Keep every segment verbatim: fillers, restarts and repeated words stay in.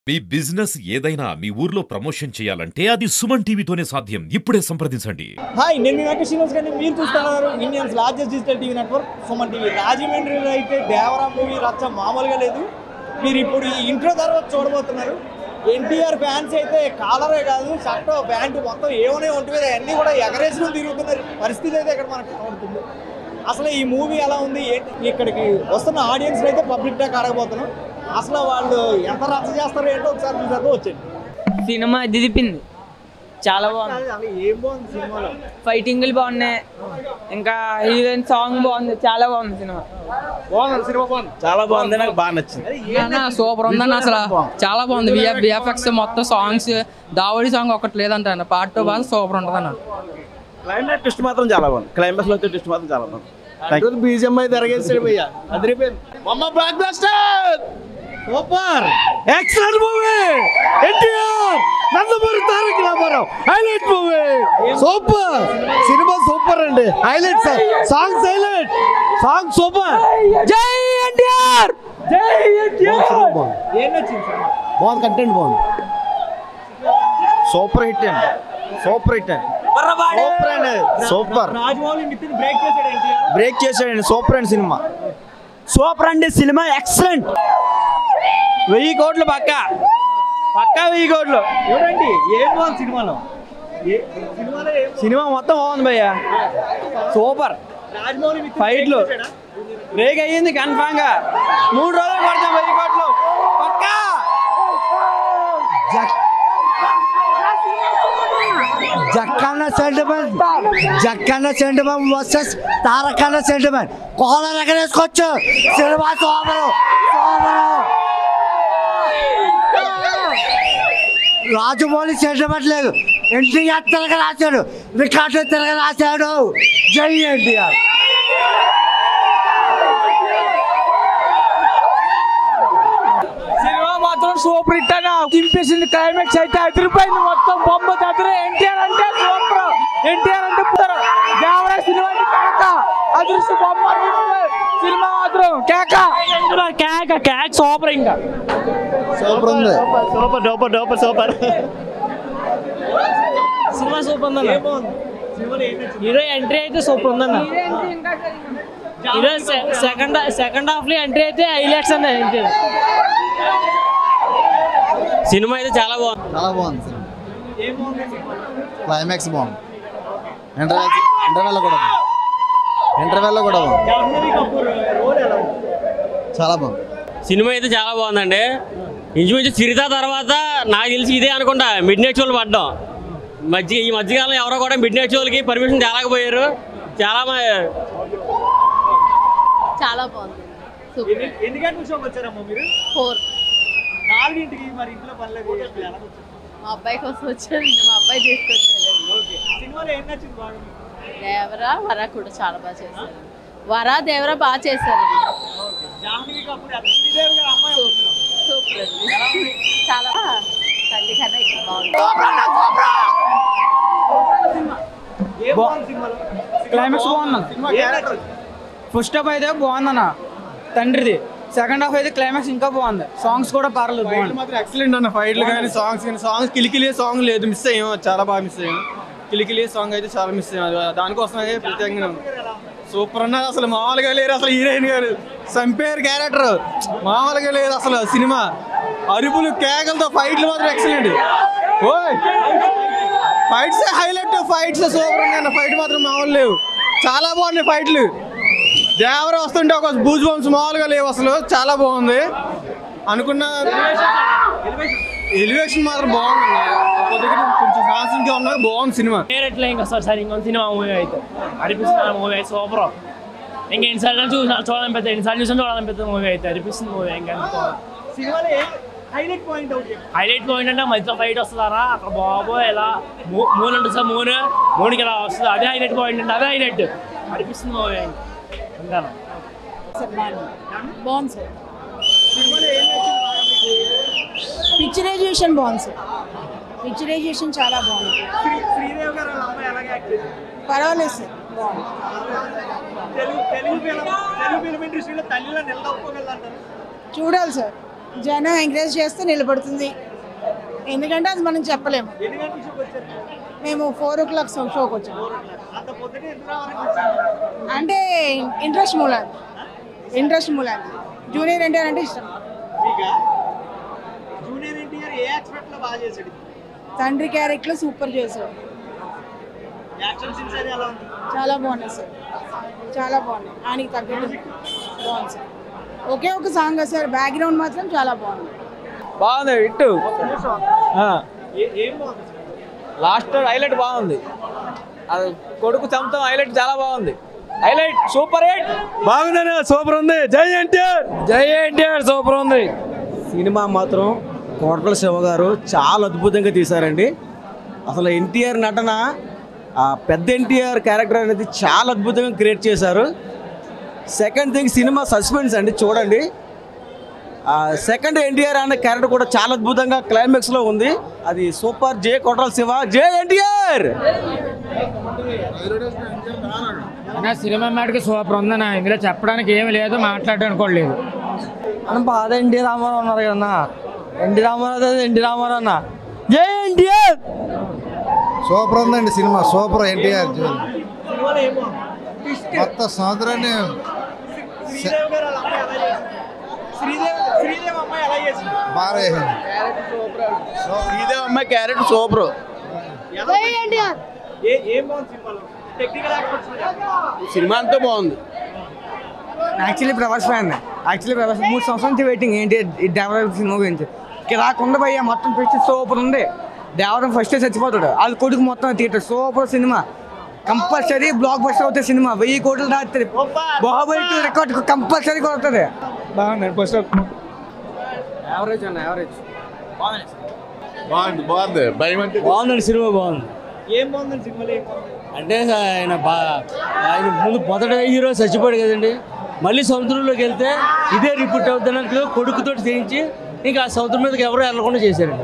మీ business ఏదైనా మీ ఊర్లో promotion చేయాలంటే అది సుమన్ టీవీతోనే సాధ్యం. ఇప్పుడే సంప్రదించండి. హాయ్, నేను మీ వెంకట శ్రీనివాస్ గారిని. మీరు చూస్తున్నారు India's largest digital TV network Suman TV. రాజమండ్రిలో అయితే దేవరా మూవీ రచ్చ మామూలుగా లేదు. మీరు ఇప్పుడు ఈ ఇంట్రో తర్వాత చూడబోతున్నారు. ఎన్టీఆర్ ఫ్యాన్స్ అయితే కాలరే కాదు, షర్ట్ ప్యాంటు మొత్తం ఏమనే ఉంటుంది, అన్నీ కూడా ఎగరేసుకుని తిరుగుతున్న పరిస్థితి అయితే ఇక్కడ మనకు కనబడుతుంది. అసలు ఈ మూవీ ఎలా ఉంది, ఇక్కడికి వస్తున్న ఆడియన్స్ అయితే పబ్లిక్ టాక్ అడగబోతున్నాం. అసలు వాళ్ళు ఎంత రచ్చ చేస్తారో ఏంటో ఒకసారి చూసాక వచ్చేది. సినిమా దిదిపింది, చాలా బాగుంది. ఏం బాగుంది సినిమాలో? ఫైటింగ్లు బాగున్నాయి, ఇంకా హీరోయిన్ సాంగ్ బాగుంది, చాలా బాగుంది సినిమా. బాగుంది సినిమా, బాగుంది, చాలా బాగుంది, నాకు బాగా నచ్చింది. సూపర్ ఉందన్న, అసలు చాలా బాగుంది. విఎఫ్ఎక్స్ మొత్తం సాంగ్స్, దావడి సాంగ్ ఒకటి లేదంట, పార్ట్ టూ బాగా సూపర్ ఉంటుంది అన్న. క్లైమాక్స్ ట్విస్ట్ మాత్రం చాలా బాగుంది. క్లైమాక్స్ లో ట్విస్ట్ మాత్రం చాలా బాగుంది. బీజిఎం అయితే తిరగేసాడు భయ్యా, అదిరిపోయింది. మమ్మ blockbuster super, excellent movie. NTR Nandamuri Taraka Ramarao highlight movie. Super cinema, super అండి. Highlight songs, highlight song super. జై ఎన్టీఆర్, జై ఎన్టీఆర్. ఏం నచ్చింది సినిమా? బాగుంది, కంటెంట్ బాగుంది. సూపర్ హిట్ అండి, సూపర్ హిట్ అండి, సూపర్ అండి, సూపర్. రాజమౌళి నితిన్ బ్రేక్ చేశాడు, ఎన్టీఆర్ బ్రేక్ చేశాడండి. సూపర్ అండి సినిమా, సూపర్ అండి సినిమా, ఎక్సలెంట్. వెయ్యి కోట్లు పక్కా, పక్కా వెయ్యి కోట్లు. చూడండి ఏం బాగుంది సినిమాలో. ఏ- సినిమాలో ఏం బాగుంది? సినిమా మొత్తం బాగుంది భయ్య, సూపర్. రాజమౌళి నితిన్ ఫైట్లు break చేశాడా? బ్రేక్ అయ్యింది కన్ఫామ్ గా. మూడు రోజులు పడతాం వెయ్యి కోట్లు పక్కా. Jakkanna sentiment, Jakkanna sentiment versus Tarakanna sentiment. Collar ఎగరేసుకోవచ్చు. సినిమా సోమరు సోమరు. రాజమౌళి సెంటిమెంట్ లేదు, ఎన్టీఆర్ తిరగ రాశాడు, రికార్డు తిరగ రాశాడు. జై ఎన్టీఆర్. సినిమా మాత్రం సూపర్ హిట్ అన్న, చింపేసింది. క్లైమాక్స్ అయితే అదిరిపోయింది, మొత్తం బొమ్మ దగ్గర. ఎన్టీఆర్ అంటే సూపర్, ఎన్టీఆర్ అంటే దేవరా సినిమా అంటే కేక, అదృష్ట బొమ్మ సినిమా మాత్రం కేక కేక కేక సూపర్. ఇంకా సూపర్ ఉంది, super duper duper super. Cinema super ఉందన్న. ఏం బాగుంది సినిమాలో? ఏం నచ్చింది? హీరో ఎంట్రీ అయితే సూపర్ ఉందన్న. హీరో సెకండ్ సెకండ్ హాఫ్ లో ఎంట్రీ అయితే హైలైట్స్ అన్న. సినిమా అయితే చాలా బాగుంది, చాలా బాగుంది సినిమా. ఏం బాగుంది సినిమాలో? క్లైమాక్స్ బాగుంది. ఇంటర్వెల్ ఇంటర్వెల్ కూడా బాగుంది. ఇంటర్వెల్ కూడా బాగుంది. జాహ్నవి కపూర్ రోల్ ఎలా ఉంది? చాలా బాగుంది. సినిమా అయితే చాలా బాగుందండి. ఇంచుమించు చిరిత తర్వాత నాకు తెలిసి ఇదే అనుకుంటా మిడ్ నైట్ షోలు పడ్డాం. మధ్య ఈ మధ్యకాలం ఎవరో కూడా మిడ్ నైట్ షోలకి పర్మిషన్ తేలేకపోయారు. చాలా చాలా బాగుంది. ఎన్ని ఎన్ని గంటల షోకి వచ్చారమ్మా మీరు? ఫోర్ నాలుగింటికి. మరి ఇంట్లో పనులేదు, ఎలా వచ్చారు? మా అబ్బాయి కోసం వచ్చారు, మా అబ్బాయి తీసుకొచ్చారు. ఓకే, సినిమాలో ఏం నచ్చింది బాగా? దేవరా వరా కూడా చాలా బాగా చేశారు. వరా దేవరా బాగా చేశారు. జాహ్నవి కపూర్ అది శ్రీదేవి గారి అమ్మాయి అవుతున్నాం. సూపర్ అండి, చాలా తల్లి కన్నా ఇక్కడ బాగుంది. ఏం బాగుంది సినిమాలో? క్లైమాక్స్ బాగుంది. ఏం నచ్చింది? ఫస్ట్ హాఫ్ అయితే బాగుందన్న తండ్రిది. సెకండ్ హాఫ్ అయితే క్లైమాక్స్ ఇంకా బాగుంది. సాంగ్స్ కూడా పర్లేదు, బాగుంది. మాత్రం ఎక్సలెంట్ అన్న. ఫైట్లు కానీ సాంగ్స్ కానీ సాంగ్స్ కిలికిలే సాంగ్ లేదు, మిస్ అయ్యాం, చాలా బాగా మిస్ అయ్యాం. కిలికిలే సాంగ్ అయితే చాలా మిస్ అయ్యాం. దానికోసం అయితే ప్రత్యేకంగా సూపర్ అన్నది. అసలు మామూలుగా లేరు, అసలు హీరోయిన్ గారు సంపేర్ క్యారెక్టర్ మామూలుగా లేదు అసలు. సినిమా అరుపులు కేకలతో ఫైట్లు మాత్రం ఎక్సలెంట్. ఓయ్ ఫైట్స్ హైలైట్, ఫైట్స్ సూపర్ ఉన్నాయి. ఫైట్ మాత్రం మామూలు లేవు, చాలా బాగున్నాయి ఫైట్లు. దేవర వస్తుంటే ఒక బూజ్ బంప్స్ మామూలుగా లేవు అసలు, చాలా బాగుంది. అనుకున్న ఎలివేషన్ మాత్రం బాగుంది. కొంచెం ఫ్యాషన్గా ఉన్నా బాగుంది సినిమా. ఎట్లా ఇంకా సార్ సార్ ఇంకొక సినిమా మూవీ అయితే అనిపిస్తుంది. మూవీ అయితే సూపర్. ఇంకా ఎన్నిసార్లు చూసి చూడాలని పెద్ద ఎన్నిసార్లు చూసాను చూడాలని పెద్ద మూవీ అయితే అనిపిస్తుంది. మూవీ ఇంకా సినిమాలో ఏం హైలైట్ పాయింట్ అవుట్ చెప్పు. హైలైట్ పాయింట్ అంటే మధ్యలో ఫైట్ వస్తుందారా అక్కడ బాబో ఎలా మూన్ ఉంటుంది సార్, మూన్ మూన్కి ఎలా వస్తుంది, అదే హైలైట్ పాయింట్ అంటే అదే హైలైట్ అనిపిస్తుంది మూవీ ఇంకా. బాగుంది సార్. సినిమాలో ఏం నచ్చింది బాగా మీకు? పిక్చరైజేషన్ బాగుంది సార్, పిక్చరైజేషన్ చాలా బాగుంది. శ్రీ- శ్రీదేవి గారు వాళ్ళ అమ్మాయి ఎలాగ యాక్ట్ చేసింది? పర్వాలేదు సార్, బాగుంది. తెలుగు తెలుగు ఫిలిం తెలుగు ఫిలిం ఇండస్ట్రీలో తల్లిలో నిలదొక్కోగలంటారు. చూడాలి సార్. జనం ఎంకరేజ్ చేస్తే నిలబడుతుంది, ఎందుకంటే అది మనం చెప్పలేము. మేము ఫోర్ ఓ క్లాక్ షోకి వచ్చాము. అంటే ఇంట్రెస్ట్ మూలాది ఇంట్రెస్ట్ మూలాది జూనియర్ ఎన్టీఆర్ అంటే ఇష్టం. తండ్రి క్యారెక్టర్ సూపర్ చేశాడు, చాలా బాగున్నాయి సార్, చాలా బాగున్నాయి. ఆయనకి తగ్గట్టు బాగుంది సార్. ఒకే ఒక సాంగ్ సార్, బ్యాక్గ్రౌండ్ మాత్రం చాలా బాగుంది. బాగుంది ఇట్టు లాస్ట్ హైలైట్ బాగుంది, అది కొడుకు చంపడం హైలైట్ చాలా బాగుంది. హైలైట్ సూపర్ హిట్ బాగుందనే సూపర్ ఉంది. జై ఎన్టీఆర్, జై ఎన్టీఆర్ సూపర్ ఉంది. సినిమా మాత్రం కోటల శివ గారు చాలా అద్భుతంగా తీశారండి. అసలు ఎన్టీఆర్ నటన, ఆ పెద్ద ఎన్టీఆర్ క్యారెక్టర్ అనేది చాలా అద్భుతంగా క్రియేట్ చేశారు. సెకండ్ థింగ్ సినిమా సస్పెన్స్ అండి, చూడండి. సెకండ్ ఎన్టీఆర్ అనే క్యారెక్టర్ కూడా చాలా అద్భుతంగా క్లైమాక్స్లో ఉంది, అది సూపర్. జై కోటల శివ, జై ఎన్టీఆర్. సినిమా మాటకి సూపర్ ఉందన్న, ఇందులో చెప్పడానికి ఏమి లేదు, మాట్లాడడానికి కూడా లేదు మనం బాధ. ఎన్టీ రామారావు ఉన్నారు కదన్నా, ఎన్టీ రామారావు ఎన్టీ రామారావు అన్న. జై ఎన్టీఆర్. సూపర్ ఉందండి సినిమా, సూపర్. ఎన్టీఆర్ మొత్తం సముద్రాన్ని బాగా శ్రీదేవి అమ్మాయి క్యారెక్టర్ సూపర్. సినిమా అంతా బాగుంది. Actually Prabhas fan, actually Prabhas మూడు సంవత్సరాల నుంచి వెయిటింగ్ ఏంటి డెవలప్ సినిమా గురించి. రాకుండా భయ్య మొత్తం పిచ్చి సూపర్ ఉంది. దేవరం ఫస్ట్ చచ్చిపోతాడు, వాళ్ళ కొడుకు మొత్తం theatre. Super cinema, compulsory blockbuster అవుతుంది సినిమా. వెయ్యి కోట్లు దాటుతుంది, బాహుబలి టూ రికార్డ్ కంపల్సరీ కొడుతుంది. బాగుంది ఫస్ట్ యావరేజ్ అన్న, యావరేజ్ బాగుంది బాగుంది భయం అంటే బాగుందండి సినిమా, బాగుంది. ఏం బాగుందండి సినిమాలో? అంటే ఆయన బా ఆయన ముందు మొదట హీరో చచ్చిపోయాడు కదండి, మళ్ళీ సముద్రంలోకి వెళ్తే ఇదే రిపీట్ అవుతున్నట్లు కొడుకుతో చేయించి ఇంకా ఆ సముద్రం మీదకి ఎవరు వెళ్ళకుండా చేశారండి.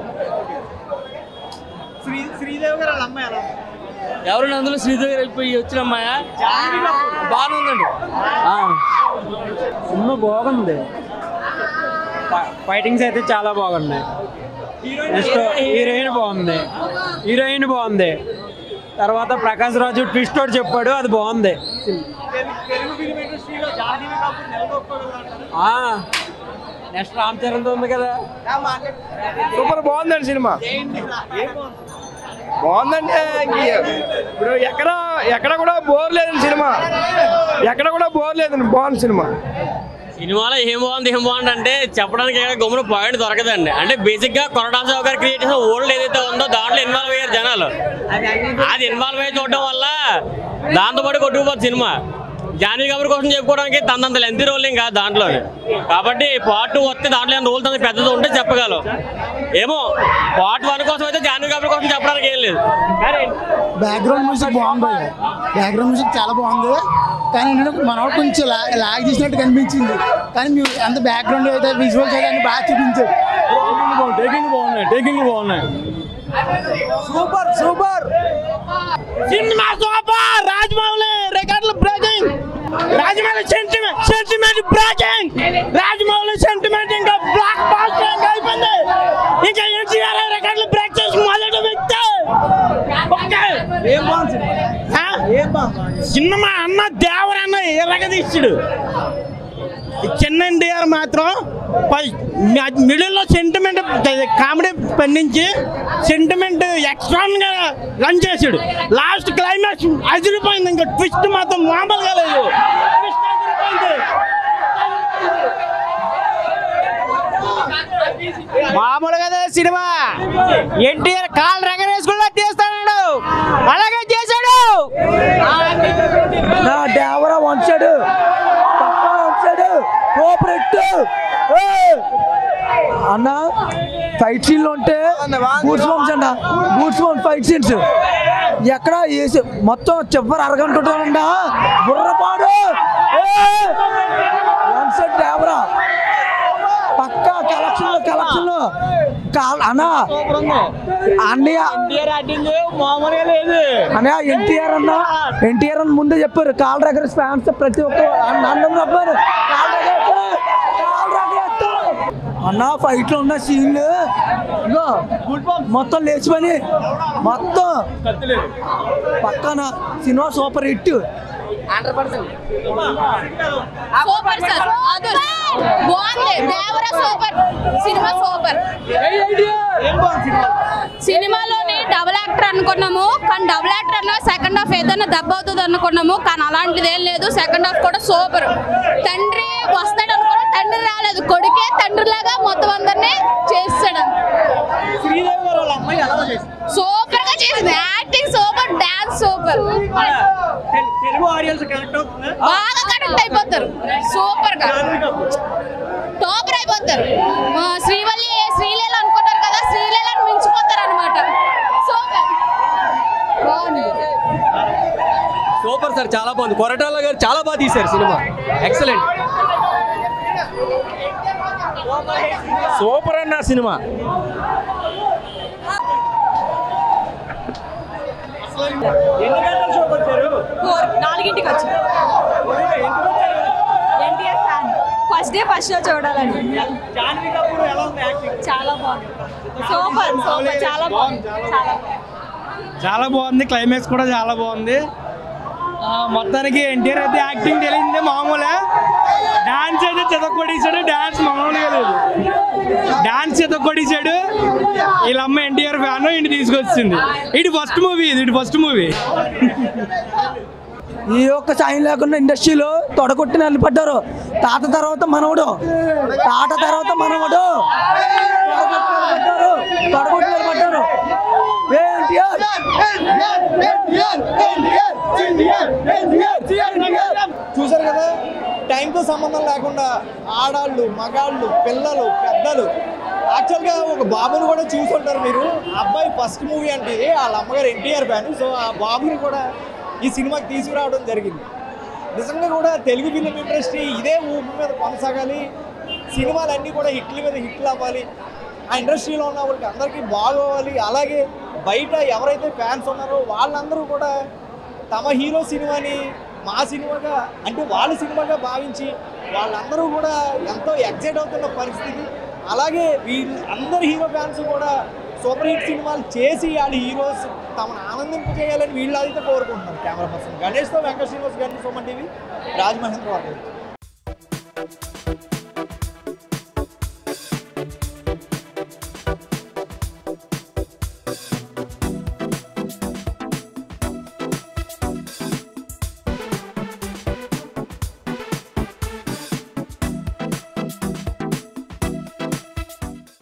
శ్రీదేవి గారు వాళ్ళ అమ్మాయి ఎలా? ఎవరైనా అందులో శ్రీదేవి గారు అయిపోయి వచ్చిన అమ్మాయ బాగానే ఉందండి. సినిమా బాగుంది, ఫైటింగ్స్ అయితే చాలా బాగున్నాయి. నెక్స్ట్ హీరోయిన్ బాగుంది, హీరోయిన్ బాగుంది. తర్వాత ప్రకాష్ రాజు ట్విస్ట్ ఒకటి చెప్పాడు, అది బాగుంది. నెక్స్ట్ రామ్ చరణ్తో ఉంది కదా, సూపర్ బాగుందండి సినిమా. బాగుందంటే ఇప్పుడు ఎక్కడ ఎక్కడ కూడా బోర్ లేదండి సినిమా, ఎక్కడ కూడా బోర్ లేదండి, బాగుంది సినిమా. సినిమాలో ఏం బాగుంది ఏం బాగుంది అంటే చెప్పడానికి గమ్మున పాయింట్ దొరకదండి. అంటే బేసిక్ గా కొరటాల శివ గారు క్రియేట్ చేసిన ఓల్డ్ ఏదైతే ఉందో దాంట్లో ఇన్వాల్వ్ అయ్యారు జనాలు. అది ఇన్వాల్వ్ అయ్యి చూడడం వల్ల దాంతో పాటు కొట్టుకుపోతుంది సినిమా. జాన్వీ కపూర్ కోసం చెప్పుకోవడానికి తనంత లెంతీ రోలింగ్ కాదు దాంట్లో. కాబట్టి పార్ట్ టూ వస్తే దాంట్లో ఏమైనా రోల్ తనకి పెద్దది ఉంటే చెప్పగలం. ఏమో పార్ట్ వన్ కోసం అయితే జాన్వీ కపూర్ కోసం చెప్పడానికి ఏం లేదు. బ్యాక్గ్రౌండ్ మ్యూజిక్ బాగుంది, బ్యాక్గ్రౌండ్ మ్యూజిక్ చాలా బాగుంది. కానీ ఏంటంటే మనవాడు కొంచెం లాగ్ చేసినట్టు కనిపించింది, కానీ అంత బ్యాక్గ్రౌండ్ అయితే విజువల్స్ అయితే అన్ని బాగా చూపించారు. టేకింగ్ బాగున్నాయి, టేకింగ్ బాగున్నాయి. Super super cinema super. Rajamouli రికార్డులు breaking, Rajamouli sentiment sentiment breaking, Rajamouli sentiment ఇంకా బ్లాక్ బాస్టర్ అయిపోయింది. ఇంకా ఎన్టీఆర్ రికార్డులు బ్రేక్ చేసి మొదటి వ్యక్తి. సినిమా అన్న దేవరన్న ఎరగదీశాడు. చిన్న ఎన్టీఆర్ మాత్రం మిడిల్లో సెంటిమెంట్ కామెడీ పండించి సెంటిమెంట్ ఎక్స్ట్రాగా రన్ చేశాడు. లాస్ట్ క్లైమాక్స్ అదిరిపోయింది, ఇంకా ట్విస్ట్ మాత్రం మామూలుగా లేదు. మామూలుగా సినిమా ఎన్టీఆర్ కాళ్ళు రగరేసుకున్నా తీస్తాడు, అలాగే చేశాడు. నా దేవరా వంచాడు, వంచాడు అన్న. ఫైట్ సీన్లు ఉంటే గూడ్స్ బంప్స్ అన్న, గూడ్స్ బంప్ ఫైట్ సీన్స్ ఎక్కడ వేసి మొత్తం చివరి అరగంట ఉంటానంట. బుర్రపాడు దేవరా పక్కా కలెక్షన్ కలెక్షన్ అన్న. అన్నయ్య అన్నయ్య ఎన్టీఆర్ అన్న, ఎన్టీఆర్ అని ముందే చెప్పారు. కాల్ దగ్గర ఫ్యాన్స్ ప్రతి ఒక్క అన్నం రబ్బారు అన్న ఫైట్లో ఉన్న సీన్లు ఇగో మొత్తం లేచిపోయి మొత్తం పక్కన cinema super hit. Super sir అదుర్ బాగుంది. Devara super cinema super. సినిమాలోని డబుల్ యాక్టర్ అనుకున్నాము కానీ డబుల్ యాక్టర్ అన్న సెకండ్ హాఫ్ ఏదైనా దెబ్బ అవుతుంది అనుకున్నాము కానీ అలాంటిది ఏం లేదు. సెకండ్ హాఫ్ కూడా సూపర్. తండ్రి వస్తాడు అనుకున్నా తండ్రి రాలేదు, కొడుకే తండ్రి లాగా మొత్తం అందరినీ చేస్తాడు. సూపర్ గా చేసింది, యాక్టింగ్ సూపర్, డాన్స్ సూపర్. బాగా కనెక్ట్ అయిపోతారు, సూపర్ గా టాపర్ అయిపోతారు. శ్రీవల్లి శ్రీలీల అనుకుంటారు కదా, శ్రీలీలను మించిపోతారు అనమాట. సూపర్ సూపర్ సార్, చాలా బాగుంది. కొరటాల గారు చాలా బాగా తీశారు సినిమా, ఎక్సలెంట్. సూపర్ అన్న సినిమా. నాలుగింటికి వచ్చి NTR fan. First day first show చూడాలండి. చాలా బాగుంది, సూపర్ సూపర్, చాలా బాగుంది, చాలా చాలా బాగుంది. క్లైమాక్స్ కూడా చాలా బాగుంది. మొత్తానికి ఎన్టీఆర్ అయితే యాక్టింగ్ తెలియదు మామూలే. డాన్స్ అయితే చెతకొట్టేశాడు, డాన్స్ మామూలుగా లేదు. డాన్స్ చెతకొట్టేశాడు. వీళ్ళమ్మ ఎన్టీఆర్ ఫ్యాన్ ఇంటి తీసుకొచ్చింది. ఇటు ఫస్ట్ మూవీ, ఇది ఇటు ఫస్ట్ మూవీ. ఈ ఒక్క సాయం లేకుండా ఇండస్ట్రీలో తొడగొట్టి నిలబడ్డారు. తాత తర్వాత మనవడు, తాత తర్వాత మనవడు తొడగొట్టి నిలబడ్డారు. చూసారు కదా, టైంతో సంబంధం లేకుండా ఆడాళ్ళు, మగాళ్ళు, పిల్లలు, పెద్దలు యాక్చువల్గా ఒక బాబుని కూడా చూసుంటారు మీరు. అబ్బాయి ఫస్ట్ మూవీ అంటే వాళ్ళ అమ్మగారు ఎన్టీఆర్ ఫ్యాన్. సో ఆ బాబుని కూడా ఈ సినిమాకి తీసుకురావడం జరిగింది. నిజంగా కూడా తెలుగు ఫిలిం ఇండస్ట్రీ ఇదే ఊపు మీద కొనసాగాలి. సినిమాలన్నీ కూడా హిట్ల మీద హిట్లు అవ్వాలి. ఆ ఇండస్ట్రీలో ఉన్న వాళ్ళకి అందరికీ బాగోవాలి. అలాగే బయట ఎవరైతే ఫ్యాన్స్ ఉన్నారో వాళ్ళందరూ కూడా తమ హీరో సినిమాని మా సినిమాగా అంటే వాళ్ళ సినిమాగా భావించి వాళ్ళందరూ కూడా ఎంతో ఎక్సైట్ అవుతున్న పరిస్థితి. అలాగే వీళ్ళు అందరు హీరో ఫ్యాన్స్ కూడా సూపర్ హిట్ సినిమాలు చేసి వాళ్ళ హీరోస్ తమను ఆనందింపజేయాలని వీళ్ళు అయితే కోరుకుంటున్నారు. కెమెరా పర్సన్ గణేష్తో వెంకట శ్రీనివాస్ గారిని, సుమన్ టీవీ, రాజమహేంద్రవరం.